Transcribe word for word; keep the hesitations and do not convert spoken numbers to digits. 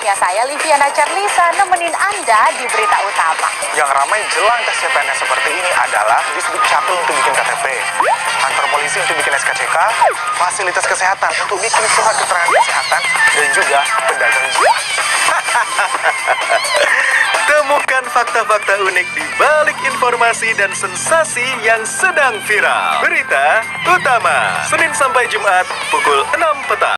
Ya, saya Liviana Charlisa nemenin Anda di berita utama. Yang ramai jelang tes C P N S seperti ini adalah Disduk Capil untuk bikin K T P, kantor polisi untuk bikin S K C K, fasilitas kesehatan untuk bikin surat keterangan kesehatan, dan juga pedagang jiwa. Temukan fakta-fakta unik di balik informasi dan sensasi yang sedang viral. Berita utama, Senin sampai Jumat pukul enam petang.